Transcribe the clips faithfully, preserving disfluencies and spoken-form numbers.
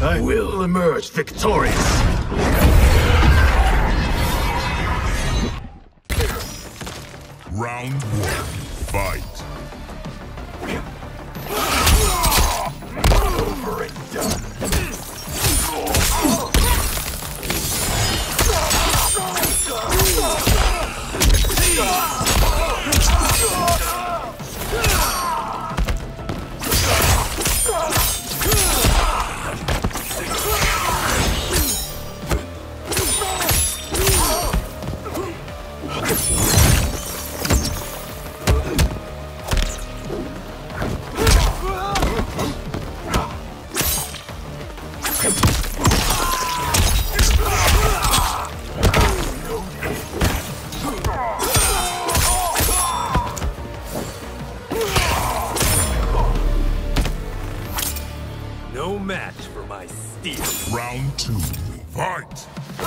I will emerge victorious. Round one, fight. Over and done. No match for my steel. Round two, fight!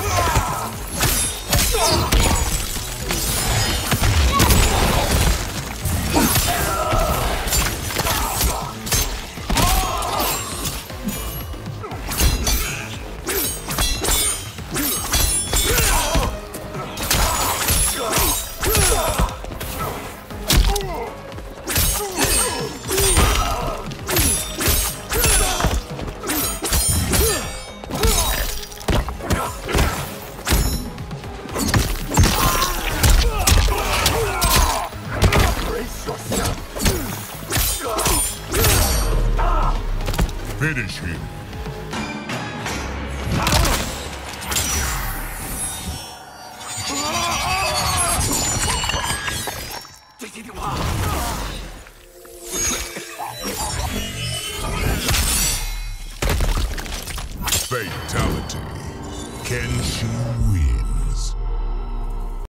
Finish him. Fatality. Kenshi wins.